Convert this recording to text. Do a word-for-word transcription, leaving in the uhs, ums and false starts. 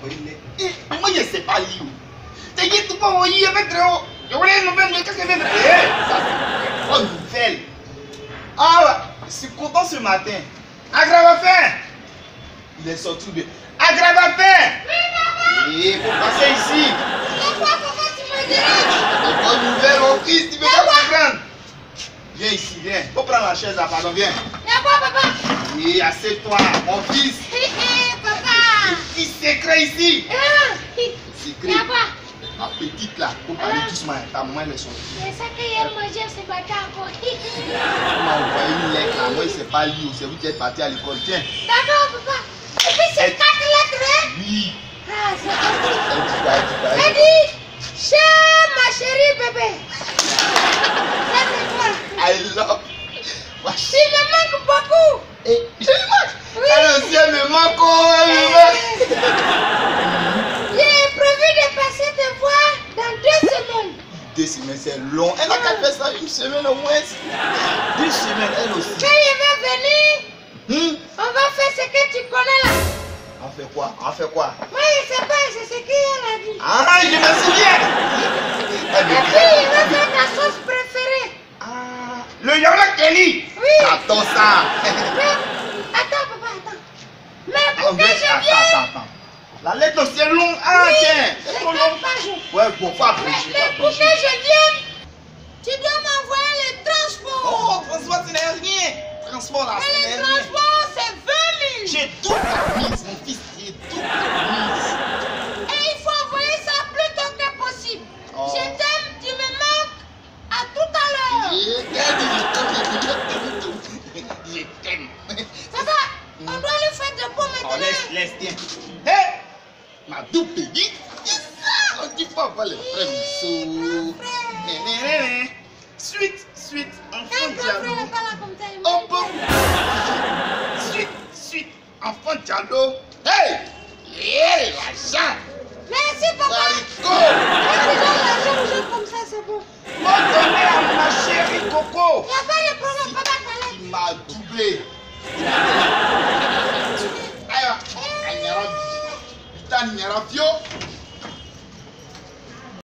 Eh, moi je sais pas lire. T'es dit tout pas lire mettre haut. Je voulais nous mettre qu'est-ce que mettre. Eh, ça c'est bonne nouvelle. Ah ouais, je suis content ce matin. Agrabafin. Il est sorti bien. Agrabafin. Oui, papa. Eh, faut passer ici. Pourquoi papa tu me déranges? Bonne nouvelle mon fils, tu veux pas comprendre. Viens ici, viens. Faut prendre la chaise là, pardon, viens. Y'a quoi papa? Oui, assieds-toi, mon fils. Hé hé papa. Petit secret ici. Ah. Secret. Y'a quoi? Ma petite là, faut parler doucement, ta maman elle est sortie. C'est ça qu'il a mangé ce matin encore. On m'a envoyé une lettre là, moi il sait pas lire, c'est vous qui êtes parti à l'école, tiens. D'accord papa. Et puis c'est quatre lettres, hein? Oui. Ah, c'est ok. Elle dit quoi, Elle dit, cher ma chérie bébé. Ça c'est quoi? I love. Tu me manques beaucoup. Et je lui manque. Oui. Elle aussi elle me manque, oh, elle me manque. J'ai prévu de passer te voir dans deux semaines. Deux semaines c'est long, elle n'a qu'à faire ça une semaine au moins. Deux semaines elle aussi. Quand il va venir, Hmm? on va faire ce que tu connais là. On fait quoi? On fait quoi? Moi je sais pas, c'est ce qu'elle a dit. Ah, je me souviens. Elle me Et puis il va faire ta sauce préférée. Ah, le Yola Kelly. Oui. J'attends ça. Mais, attends papa, attends. Mais Oh, pour que mais je attends, vienne. attends, attends. La lettre c'est long. Ah, Oui, tiens. C'est c'est trop long. quatre pages. Ouais, bon, faut Mais, abréger. mais pour que je vienne, tu dois m'envoyer le transport. Oh, transport, ce n'est rien. Transport là, ce Et n'est le rien. transport, c'est vingt mille. J'ai tout permise, mon fils. J'ai tout permise. Et il faut envoyer ça plus tôt que possible. Oh. Je t'aime, tu me manques. À tout à l'heure. Je t'aime, je t'aime. Papa, on doit le faire de bon Oh, maintenant. laisse, laisse, tiens. Hé, ma double pédite. C'est ça, on dit pas pas les frères Moussou. Suite, suite, enfant Un grand frère dialogue. n'est pas là comme ça. il Oh, m'aime. bon. Suite, suite, enfant dialogue. Hey, yeah, l'argent. Merci papa. Haricot. Quand tu donnes l'argent aux gens comme ça, c'est bon. Moi, donner à ma chérie Coco. Il n'y a pas de problème, papa, t'as l'air. Il m'a doublé. Aïe, aïe, putain, il y a un vieux.